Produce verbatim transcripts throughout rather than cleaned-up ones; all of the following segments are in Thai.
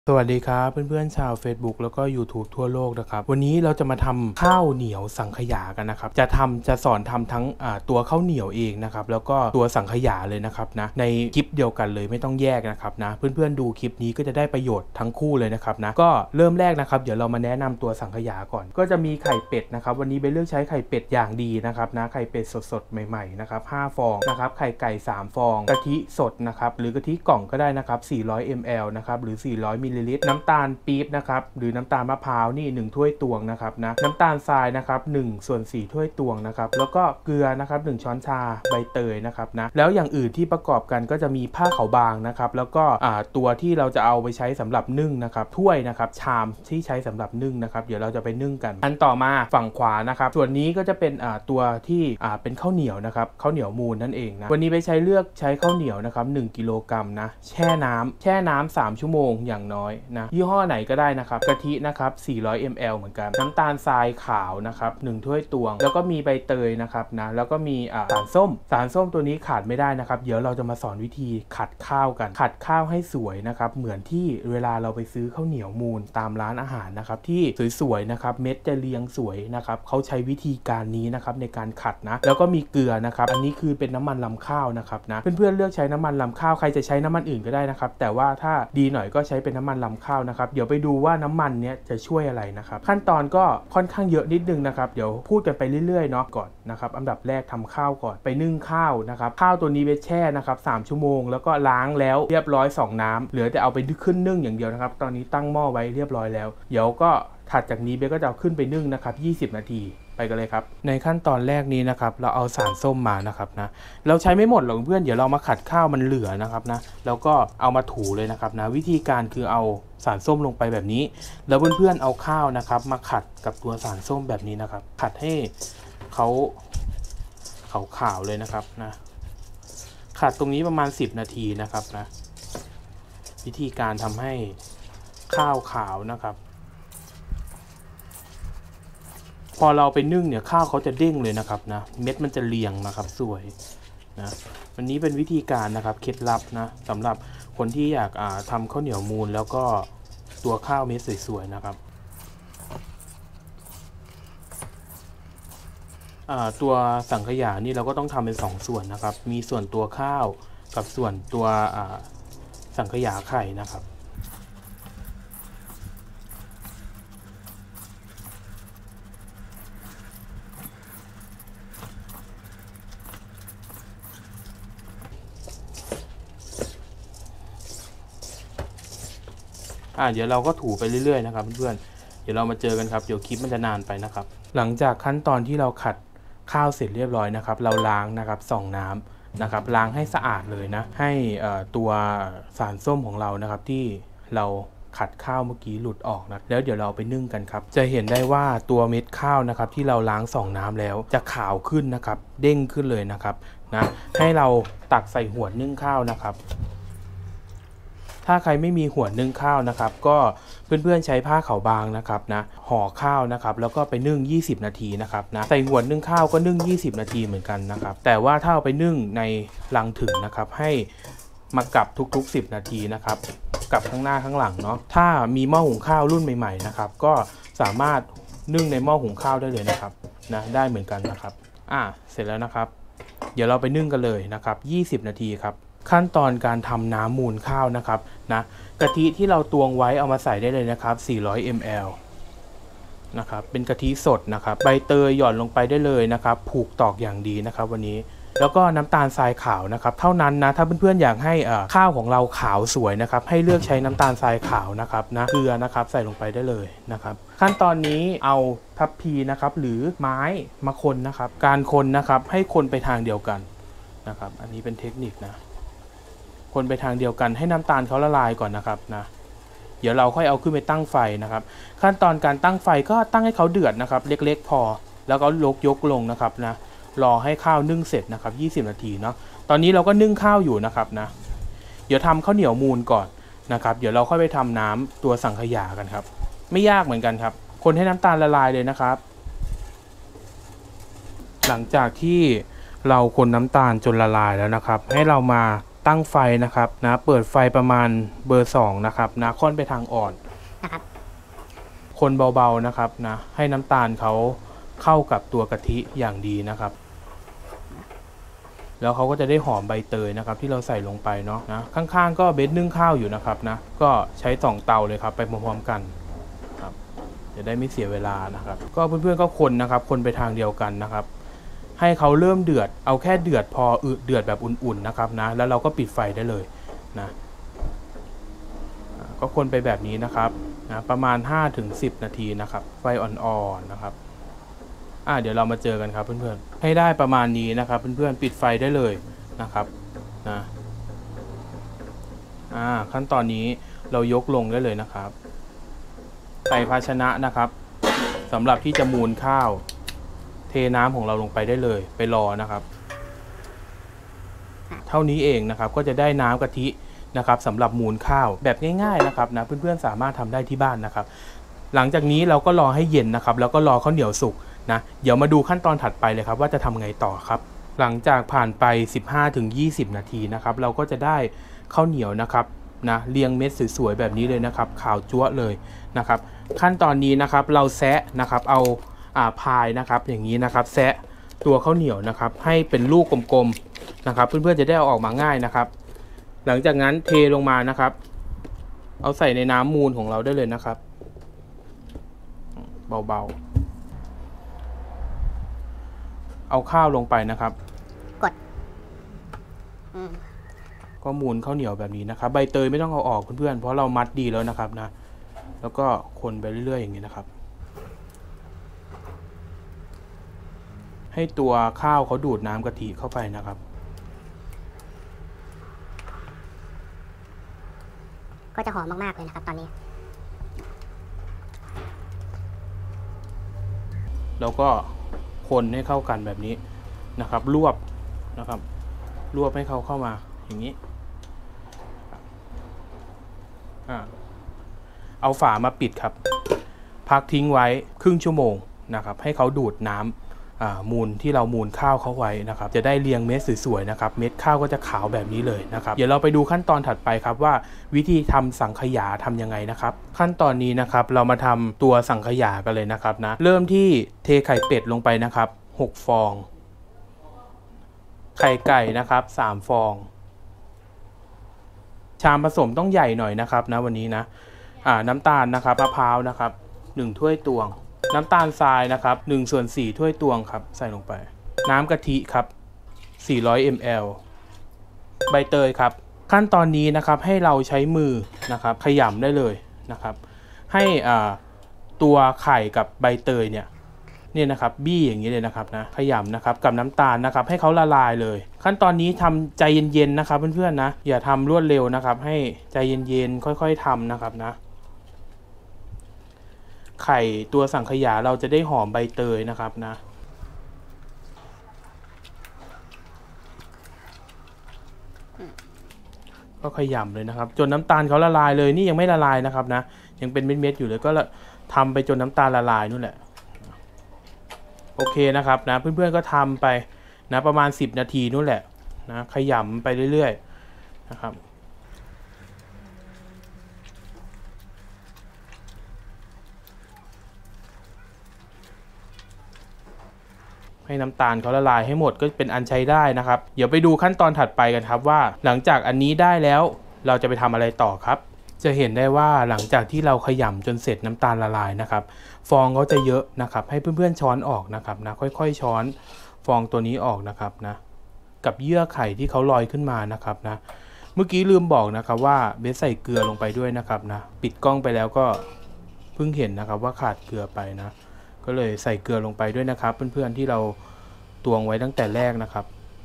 สวัสดีครับเพื่อนๆชาว Facebook แล้วก็ YouTube ทั่วโลกนะครับวันนี้เราจะมาทำข้าวเหนียวสังขยากันนะครับจะทำจะสอนทำทั้งตัวข้าวเหนียวเองนะครับแล้วก็ตัวสังขยาเลยนะครับนะในคลิปเดียวกันเลยไม่ต้องแยกนะครับนะเพื่อนๆดูคลิปนี้ก็จะได้ประโยชน์ทั้งคู่เลยนะครับนะก็เริ่มแรกนะครับเดี๋ยวเรามาแนะนำตัวสังขยาก่อนก็จะมีไข่เป็ดนะครับวันนี้ไปเลือกใช้ไข่เป็ดอย่างดีนะครับนะไข่เป็ดสดๆใหม่ๆนะครับห้าฟองนะครับไข่ไก่สามฟองกะทิสดนะครับหรือกะทิกล่องก็ได้นะครับสี่ร้อยมิลลิลิตรนะครับหรือสี่ร้อยมิลลิลิตรน้ำตาลปี๊บนะครับหรือน้ำตาลมะพร้าวนี่หนึ่งถ้วยตวงนะครับนะน้ำตาลทรายนะครับหนึ่งส่วนสี่ถ้วยตวงนะครับแล้วก็เกลือนะครับหนึ่งช้อนชาใบเตยนะครับนะแล้วอย่างอื่นที่ประกอบกันก็จะมีผ้าขาวบางนะครับแล้วก็อ่าตัวที่เราจะเอาไปใช้สำหรับนึ่งนะครับถ้วยนะครับชามที่ใช้สำหรับนึ่งนะครับเดี๋ยวเราจะไปนึ่งกันอันต่อมาฝั่งขวานะครับส่วนนี้ก็จะเป็นอ่าตัวที่อ่าเป็นข้าวเหนียวนะครับข้าวเหนียวมูลนั่นเองนะวันนี้ไปใช้เลือกใช้ข้าวเหนียวนะครับหนึ่งกิโลกรัมนะแช่น้ำแช่น้ำสามชั่วโมงอย่างน้อยนะยี่ห้อไหนก็ได้นะครับกะทินะครับสี่ร้อยมิลลิลิตร เหมือนกันน้ำตาลทรายขาวนะครับหนึ่งถ้วยตวงแล้วก็มีใบเตยนะครับนะแล้วก็มีอ่าสารส้มสารส้มตัวนี้ขาดไม่ได้นะครับเดี๋ยวเราจะมาสอนวิธีขัดข้าวกันขัดข้าวให้สวยนะครับเหมือนที่เวลาเราไปซื้อข้าวเหนียวมูลตามร้านอาหารนะครับที่สวยๆนะครับเม็ดจะเรียงสวยนะครับเขาใช้วิธีการนี้นะครับในการขัดนะแล้วก็มีเกลือนะครับอันนี้คือเป็นน้ำมันลำข้าวนะครับนะเพื่อนๆเลือกใช้น้ำมันลำข้าวใครจะใช้น้ำมันอื่นก็ได้นะครับแต่ว่าถ้าดีหน่อยก็ใช้เป็นน้ำมันลำข้าวนะครับเดี๋ยวไปดูว่าน้ำมันเนี้ยจะช่วยอะไรนะครับขั้นตอนก็ค่อนข้างเยอะนิดนึงนะครับเดี๋ยวพูดกันไปเรื่อยๆเนาะก่อนนะครับอันดับแรกทำข้าวก่อนไปนึ่งข้าวนะครับข้าวตัวนี้ไปแช่นะครับสามชั่วโมงแล้วก็ล้างแล้วเรียบร้อยสองน้ำเหลือแต่เอาไปขึ้นนึ่งอย่างเดียวนะครับตอนนี้ตั้งหม้อไว้เรียบร้อยแล้วเดี๋ยวก็ถัดจากนี้เบก็จะเอาขึ้นไปนึ่งนะครับยี่สิบนาทีไปกันเลยครับในขั้นตอนแรกนี้นะครับเราเอาสารส้มมานะครับนะเราใช้ไม่หมดหรอกเพื่อนเดี๋ยวเรามาขัดข้าวมันเหลือนะครับนะแล้วก็เอามาถูเลยนะครับนะวิธีการคือเอาสารส้มลงไปแบบนี้แล้วเพื่อนๆเอาข้าวนะครับมาขัดกับตัวสารส้มแบบนี้นะครับขัดให้เขาขาวๆเลยนะครับนะขัดตรงนี้ประมาณสิบนาทีนะครับนะวิธีการทำให้ข้าวขาวนะครับพอเราไปนึ่งเนี่ยข้าวเขาจะเด้งเลยนะครับนะเม็ดมันจะเรียงนะครับสวยนะวันนี้เป็นวิธีการนะครับเคล็ดลับนะสำหรับคนที่อยากาทำข้าวเหนียวมูลแล้วก็ตัวข้าวเม็ดสวยๆนะครับตัวสังขยานี่เราก็ต้องทำเป็นสองส่วนนะครับมีส่วนตัวข้าวกับส่วนตัวสังขยาไข่นะครับอ่าเดี๋ยวเราก็ถูไปเรื่อยๆนะครับเพื่อนๆเดี๋ยวเรามาเจอกันครับเดี๋ยวคลิปมันจะนานไปนะครับหลังจากขั้นตอนที่เราขัดข้าวเสร็จเรียบร้อยนะครับเราล้างนะครับส่องน้ำนะครับล้างให้สะอาดเลยนะให้ตัวสารส้มของเรานะครับที่เราขัดข้าวเมื่อกี้หลุดออกนะแล้วเดี๋ยวเราไปนึ่งกันครับจะเห็นได้ว่าตัวเม็ดข้าวนะครับที่เราล้างส่องน้ำแล้วจะขาวขึ้นนะครับเด้งขึ้นเลยนะครับนะให้เราตักใส่หัวนึ่งข้าวนะครับถ้าใครไม่มีหัวนึ่งข้าวนะครับก็เพื่อนๆใช้ผ้าขาวบางนะครับนะห่อข้าวนะครับแล้วก็ไปนึ่งยี่สิบนาทีนะครับนะใส่หัวนึ่งข้าวก็นึ่งยี่สิบนาทีเหมือนกันนะครับแต่ว่าถ้าเอาไปนึ่งในลังถึงนะครับให้มากลับทุกๆสิบนาทีนะครับกลับข้างหน้าข้างหลังเนาะถ้ามีหม้อหุงข้าวรุ่นใหม่ๆนะครับก็สามารถนึ่งในหม้อหุงข้าวได้เลยนะครับนะได้เหมือนกันนะครับอ่ะเสร็จแล้วนะครับเดี๋ยวเราไปนึ่งกันเลยนะครับยี่สิบนาทีครับขั้นตอนการทำน้ำมูลข้าวนะครับนะกะทิที่เราตวงไว้เอามาใส่ได้เลยนะครับสี่ร้อยมิลลิลิตรนะครับเป็นกะทิสดนะครับใบเตยหย่อนลงไปได้เลยนะครับผูกตอกอย่างดีนะครับวันนี้แล้วก็น้ำตาลทรายขาวนะครับเท่านั้นนะถ้าเพื่อนๆอยากให้ข้าวของเราขาวสวยนะครับให้เลือกใช้น้ำตาลทรายขาวนะครับนะเกลือนะครับใส่ลงไปได้เลยนะครับขั้นตอนนี้เอาทัพพีนะครับหรือไม้มาคนนะครับการคนนะครับให้คนไปทางเดียวกันนะครับอันนี้เป็นเทคนิคนะคนไปทางเดียวกันให้น้ำตาลเขาละลายก่อนนะครับนะเดี๋ยวเราค่อยเอาขึ้นไปตั้งไฟนะครับขั้นตอนการตั้งไฟก็ตั้งให้เขาเดือดนะครับเล็กๆพอแล้วก็ยกยกลงนะครับนะรอให้ข้าวนึ่งเสร็จนะครับยี่สิบนาทีเนาะตอนนี้เราก็นึ่งข้าวอยู่นะครับนะเดี๋ยวทำข้าวเหนียวมูลก่อนนะครับเดี๋ยวเราค่อยไปทำน้ำตัวสังขยากันครับไม่ยากเหมือนกันครับคนให้น้ำตาลละลายเลยนะครับหลังจากที่เราคนน้ำตาลจนละลายแล้วนะครับให้เรามาตั้งไฟนะครับนะเปิดไฟประมาณเบอร์สองนะครับนะค่อนไปทางอ่อนนะครับคนเบาๆนะครับนะให้น้ำตาลเขาเข้ากับตัวกะทิอย่างดีนะครับแล้วเขาก็จะได้หอมใบเตยนะครับที่เราใส่ลงไปเนาะนะข้างๆก็เบสนึ่งข้าวอยู่นะครับนะก็ใช้สองเตาเลยครับไปพร้อมๆกันครับจะได้ไม่เสียเวลานะครับก็เพื่อนๆก็คนนะครับคนไปทางเดียวกันนะครับให้เขาเริ่มเดือดเอาแค่เดือดพออึเดือดแบบอุ่นๆนะครับนะแล้วเราก็ปิดไฟได้เลยนะก็คนไปแบบนี้นะครับนะประมาณ ห้าถึงสิบ นาทีนะครับไฟอ่อนๆนะครับอ่าเดี๋ยวเรามาเจอกันครับเพื่อนๆให้ได้ประมาณนี้นะครับเพื่อนๆปิดไฟได้เลยนะครับนะอ่าขั้นตอนนี้เรายกลงได้เลยนะครับใส่ภาชนะนะครับสำหรับที่จะมูนข้าวเทน้ำของเราลงไปได้เลยไปรอนะครับเท่านี้เองนะครับก็จะได้น้ำกะทินะครับสำหรับมูนข้าวแบบง่ายๆนะครับนะเพื่อนๆสามารถทำได้ที่บ้านนะครับหลังจากนี้เราก็รอให้เย็นนะครับแล้วก็รอข้าวเหนียวสุกนะเดี๋ยวมาดูขั้นตอนถัดไปเลยครับว่าจะทำไงต่อครับหลังจากผ่านไป สิบห้าถึงยี่สิบ นาทีนะครับเราก็จะได้ข้าวเหนียวนะครับนะเรียงเม็ดสวยๆแบบนี้เลยนะครับขาวจั๊วะเลยนะครับขั้นตอนนี้นะครับเราแซะนะครับเอาอ่าพายนะครับอย่างนี้นะครับแซะตัวข้าวเหนียวนะครับให้เป็นลูกกลมๆนะครับเพื่อนๆจะได้เอาออกมาง่ายนะครับหลังจากนั้นเทลงมานะครับเอาใส่ในน้ำมูลของเราได้เลยนะครับเบาๆเอาข้าวลงไปนะครับกดก็มูลข้าวเหนียวแบบนี้นะครับใบเตยไม่ต้องเอาออกเพื่อนๆเพราะเรามัดดีแล้วนะครับนะแล้วก็คนไปเรื่อยๆอย่างนี้นะครับให้ตัวข้าวเขาดูดน้ำกะทิเข้าไปนะครับก็จะหอมมากๆเลยนะครับตอนนี้แล้วก็คนให้เข้ากันแบบนี้นะครับรวบนะครับรวบให้เขาเข้ามาอย่างนี้อ่าเอาฝามาปิดครับพักทิ้งไว้ครึ่งชั่วโมงนะครับให้เขาดูดน้ำมูลที่เรามูลข้าวเขาไว้นะครับจะได้เรียงเม็ดสวยๆนะครับเม็ดข้าวก็จะขาวแบบนี้เลยนะครับเดี๋ยวเราไปดูขั้นตอนถัดไปครับว่าวิธีทำสังขยาทำยังไงนะครับขั้นตอนนี้นะครับเรามาทำตัวสังขยากันเลยนะครับนะเริ่มที่เทไข่เป็ดลงไปนะครับหกฟองไข่ไก่นะครับสามฟองชามผสมต้องใหญ่หน่อยนะครับนะวันนี้นะอ่าน้ำตาลนะครับมะพร้าวนะครับหนึ่งถ้วยตวงน้ำตาลทรายนะครับหนึ่งส่วนสี่ถ้วยตวงครับใส่ลงไปน้ำกะทิครับสี่ร้อยมิลลิลิตร ใบเตยครับขั้นตอนนี้นะครับให้เราใช้มือนะครับขยำได้เลยนะครับให้อ่าตัวไข่กับใบเตยเนี่ยเนี่ยนะครับบี้อย่างนี้เลยนะครับนะขยำนะครับกับน้ำตาลนะครับให้เขาละลายเลยขั้นตอนนี้ทำใจเย็นๆนะครับเพื่อนๆนะอย่าทำรวดเร็วนะครับให้ใจเย็นๆค่อยๆทำนะครับนะไข่ตัวสังขยาเราจะได้หอมใบเตยนะครับนะก็ขยำเลยนะครับจนน้ำตาลเขาละลายเลยนี่ยังไม่ละลายนะครับนะยังเป็นเม็ดๆอยู่เลยก็ทำไปจนน้ำตาลละลายนู่นแหละโอเคนะครับนะเพื่อนๆก็ทำไปนะประมาณสิบนาทีนู่นแหละนะขยำไปเรื่อยๆนะครับให้น้ำตาลเขาละลายให้หมดก็เป็นอันใช้ได้นะครับเดี๋ยวไปดูขั้นตอนถัดไปกันครับว่าหลังจากอันนี้ได้แล้วเราจะไปทำอะไรต่อครับจะเห็นได้ว่าหลังจากที่เราขยำจนเสร็จน้ำตาลละลายนะครับฟองเขาจะเยอะนะครับให้เพื่อนๆช้อนออกนะครับนะค่อยๆช้อนฟองตัวนี้ออกนะครับนะกับเยื่อไข่ที่เขาลอยขึ้นมานะครับนะเมื่อกี้ลืมบอกนะครับว่าเบสใส่เกลือลงไปด้วยนะครับนะปิดกล้องไปแล้วก็เพิ่งเห็นนะครับว่าขาดเกลือไปนะก็เลยใส่เกลือลงไปด้วยนะครับเพื่อนๆที่เราตวงไว้ตั้งแต่แรกนะครับ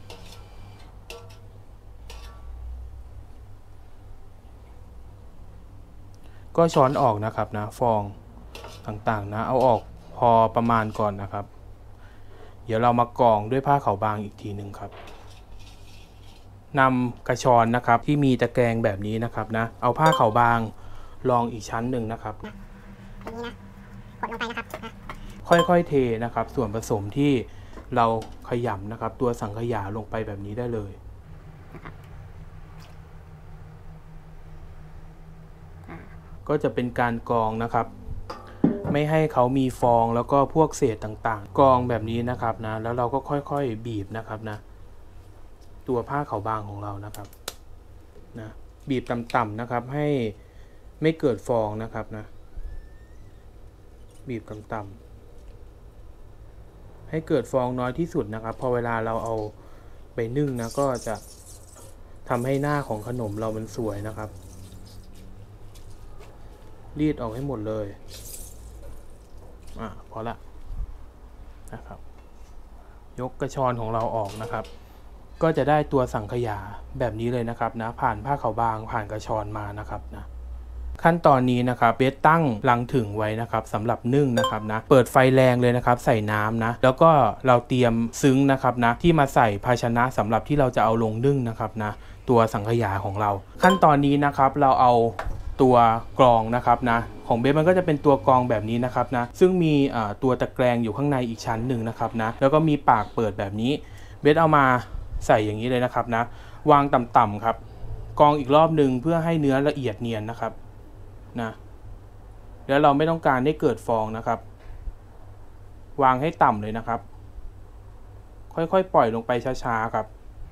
ก็ช้อนออกนะครับนะฟองต่างๆนะเอาออกพอประมาณก่อนนะครับเดี๋ยวเรามากรองด้วยผ้าขาวบางอีกทีหนึ่งครับนำกระชอนนะครับที่มีตะแกรงแบบนี้นะครับนะเอาผ้าขาวบางรองอีกชั้นหนึ่งนะครับอันนี้นะกดลงไปนะครับค่อยๆเทนะครับส่วนผสมที่เราขยำนะครับตัวสังขยาลงไปแบบนี้ได้เลยก็จะเป็นการกรองนะครับไม่ให้เขามีฟองแล้วก็พวกเศษต่างๆกรองแบบนี้นะครับนะแล้วเราก็ค่อยๆบีบนะครับนะตัวผ้าขาวบางของเรานะครับนะบีบต่ำๆนะครับให้ไม่เกิดฟองนะครับนะบีบต่ำๆให้เกิดฟองน้อยที่สุดนะครับพอเวลาเราเอาไปนึ่งนะก็จะทำให้หน้าของขนมเรามันสวยนะครับรีดออกให้หมดเลยอ่ะพอละนะครับยกกระชอนของเราออกนะครับก็จะได้ตัวสังขยาแบบนี้เลยนะครับนะผ่านผ้าขาวบางผ่านกระชอนมานะครับนะขั้นตอนนี้นะครับเบสตั้งรังถึงไว้นะครับสำหรับนึ่งนะครับนะเปิดไฟแรงเลยนะครับใส่น้ำนะแล้วก็เราเตรียมซึ้งนะครับนะที่มาใส่ภาชนะสำหรับที่เราจะเอาลงนึ่งนะครับนะตัวสังขยาของเราขั้นตอนนี้นะครับเราเอาตัวกรองนะครับนะของเบสมันก็จะเป็นตัวกรองแบบนี้นะครับนะซึ่งมีตัวตะแกรงอยู่ข้างในอีกชั้นหนึ่งนะครับนะแล้วก็มีปากเปิดแบบนี้เบสเอามาใส่อย่างนี้เลยนะครับนะวางต่ำๆครับกรองอีกรอบหนึ่งเพื่อให้เนื้อละเอียดเนียนนะครับนะแล้วเราไม่ต้องการให้เกิดฟองนะครับวางให้ต่ำเลยนะครับค่อยๆปล่อยลงไปช้าๆครับ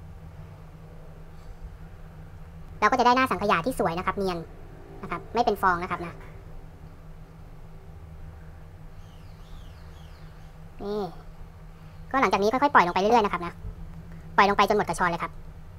เราก็จะได้หน้าสังขยาที่สวยนะครับเนียนนะครับไม่เป็นฟองนะครับนะนี่ก็หลังจากนี้ค่อยๆปล่อยลงไปเรื่อยๆนะครับนะปล่อยลงไปจนหมดกระชอนเลยครับ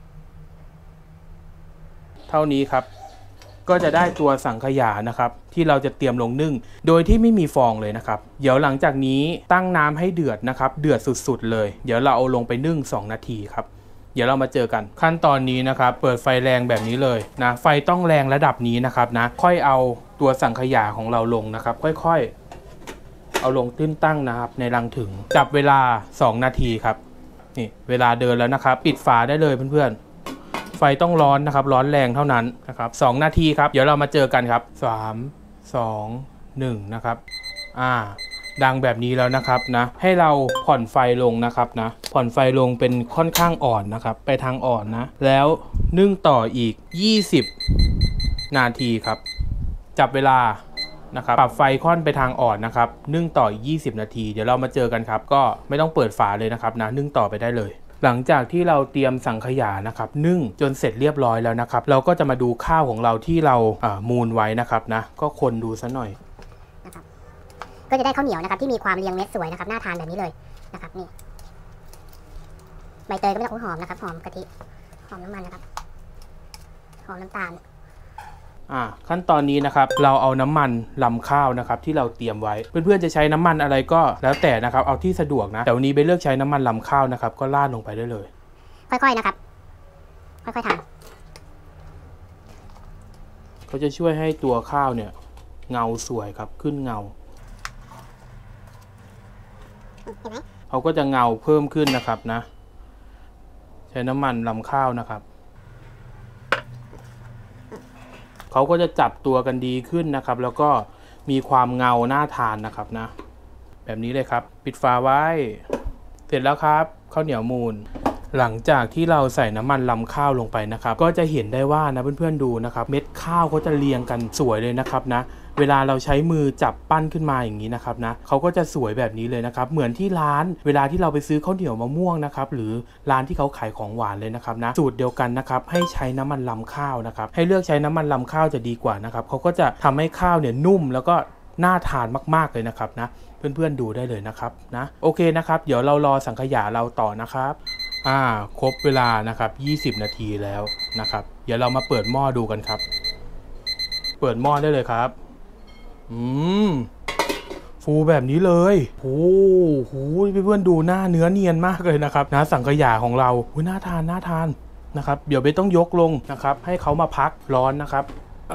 เท่านี้ครับก็จะได้ตัวสังขยานะครับที่เราจะเตรียมลงนึ่งโดยที่ไม่มีฟองเลยนะครับเดี๋ยวหลังจากนี้ตั้งน้ำให้เดือดนะครับเดือดสุดๆเลยเดี๋ยวเราเอาลงไปนึ่งสองนาทีครับเดี๋ยวเรามาเจอกันขั้นตอนนี้นะครับเปิดไฟแรงแบบนี้เลยนะไฟต้องแรงระดับนี้นะครับนะค่อยเอาตัวสังขยาของเราลงนะครับค่อยๆเอาลงตื้นตั้งนะครับในรังถึงจับเวลาสองนาทีครับนี่เวลาเดินแล้วนะครับปิดฝาได้เลยเพื่อนๆไฟต้องร้อนนะครับร้อนแรงเท่านั้นนะครับสองนาทีครับเดี๋ยวเรามาเจอกันครับสาม สอง หนึ่งนะครับอ่าดังแบบนี้แล้วนะครับนะให้เราผ่อนไฟลงนะครับนะผ่อนไฟลงเป็นค่อนข้างอ่อนนะครับไปทางอ่อนนะแล้วนึ่งต่ออีกยี่สิบนาทีครับจับเวลานะครับปรับไฟค่อนไปทางอ่อนนะครับนึ่งต่ออีกยี่สิบนาทีเดี๋ยวเรามาเจอกันครับก็ไม่ต้องเปิดฝาเลยนะครับนะนึ่งต่อไปได้เลยหลังจากที่เราเตรียมสังขยานะครับนึ่งจนเสร็จเรียบร้อยแล้วนะครับเราก็จะมาดูข้าวของเราที่เราอ่ามูนไว้นะครับนะก็คนดูซะหน่อยนะครับก็จะได้ข้าวเหนียวนะครับที่มีความเรียงเม็ดสวยนะครับน่าทานแบบนี้เลยนะครับนี่ใบเตยก็ไม่ต้องหอมนะครับหอมกะทิหอมน้ำมันนะครับหอมน้ำตาลอ่าขั้นตอนนี้นะครับเราเอาน้ำมันลำข้าวนะครับที่เราเตรียมไว้เพื่อนๆจะใช้น้ำมันอะไรก็แล้วแต่นะครับเอาที่สะดวกนะแต่วันนี้ไปเลือกใช้น้ำมันลำข้าวนะครับก็ราดลงไปได้เลยค่อยๆนะครับค่อยๆทำเขาจะช่วยให้ตัวข้าวเนี่ยเงาสวยครับขึ้นเงาเขาก็จะเงาเพิ่มขึ้นนะครับนะใช้น้ำมันลำข้าวนะครับเขาก็จะจับตัวกันดีขึ้นนะครับแล้วก็มีความเงาน่าทานนะครับนะแบบนี้เลยครับปิดฝาไว้เสร็จแล้วครับข้าวเหนียวมูนหลังจากที่เราใส่น้ำมันลำข้าวลงไปนะครับก็จะเห็นได้ว่านะเพื่อนๆดูนะครับเม็ดข้าวเขาจะเรียงกันสวยเลยนะครับนะเวลาเราใช้มือจับปั้นขึ้นมาอย่างนี้นะครับนะเขาก็จะสวยแบบนี้เลยนะครับเหมือนที่ร้านเวลาที่เราไปซื้อข้าวเหนียวมะม่วงนะครับหรือร้านที่เขาขายของหวานเลยนะครับนะสูตรเดียวกันนะครับให้ใช้น้ำมันลำข้าวนะครับให้เลือกใช้น้ำมันลำข้าวจะดีกว่านะครับเขาก็จะทำให้ข้าวเนี่ยนุ่มแล้วก็น่าทานมากๆเลยนะครับนะเพื่อนๆดูได้เลยนะครับนะโอเคนะครับเดี๋ยวเรารอสังขยาเราต่อนะครับอ่าครบเวลานะครับยี่สิบนาทีแล้วนะครับเดี๋ยวเรามาเปิดหม้อดูกันครับเปิดหม้อได้เลยครับอืมฟูแบบนี้เลยโอ้โหเพื่อนๆดูหน้าเนื้อเนียนมากเลยนะครับนะสังขยาของเราอุ้ยน่าทานน่าทานนะครับเดี๋ยวเบสต้องยกลงนะครับให้เขามาพักร้อนนะครับ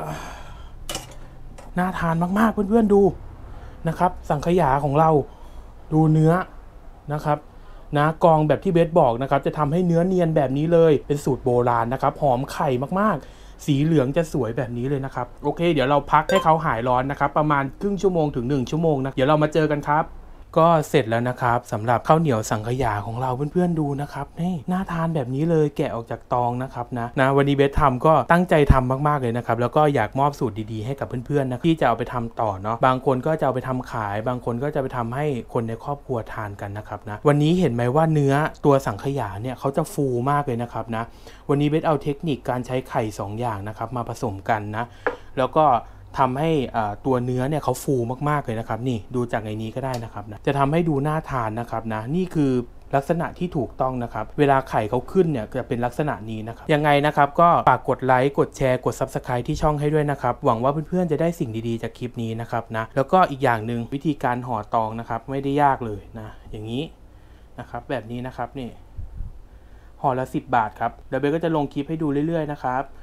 น่าทานมากๆเพื่อนๆดูนะครับสังขยาของเราดูเนื้อนะครับนะกรองแบบที่เบสบอกนะครับจะทำให้เนื้อเนียนแบบนี้เลยเป็นสูตรโบราณนะครับหอมไข่มากๆสีเหลืองจะสวยแบบนี้เลยนะครับโอเคเดี๋ยวเราพักให้เขาหายร้อนนะครับประมาณครึ่งชั่วโมงถึงหนึ่งชั่วโมงนะเดี๋ยวเรามาเจอกันครับก็เสร็จแล้วนะครับสำหรับข้าวเหนียวสังขยาของเราเพื่อนๆดูนะครับนี่น่าทานแบบนี้เลยแกะออกจากตองนะครับนะนะวันนี้เบสทำก็ตั้งใจทำมากๆเลยนะครับแล้วก็อยากมอบสูตรดีๆให้กับเพื่อนๆนะที่จะเอาไปทำต่อเนาะบางคนก็จะเอาไปทำขายบางคนก็จะไปทำให้คนในครอบครัวทานกันนะครับนะวันนี้เห็นไหมว่าเนื้อตัวสังขยาเนี่ยเขาจะฟูมากเลยนะครับนะวันนี้เบสเอาเทคนิคการใช้ไข่สองอย่างนะครับมาผสมกันนะแล้วก็ทำให้ตัวเนื้อเนี่ยเขาฟูมากๆเลยนะครับนี่ดูจากในนี้ก็ได้นะครับนะจะทำให้ดูน่าทานนะครับนะนี่คือลักษณะที่ถูกต้องนะครับเวลาไข่เขาขึ้นเนี่ยจะเป็นลักษณะนี้นะครับยังไงนะครับก็ฝากกดไลค์กดแชร์กด ซับสไครบ์ ที่ช่องให้ด้วยนะครับหวังว่าเพื่อนๆจะได้สิ่งดีๆจากคลิปนี้นะครับนะแล้วก็อีกอย่างหนึ่งวิธีการห่อตองนะครับไม่ได้ยากเลยนะอย่างนี้นะครับแบบนี้นะครับนี่ห่อละสิบบาทครับเดี๋ยวเบลก็จะลงคลิปให้ดูเรื่อยๆนะครับ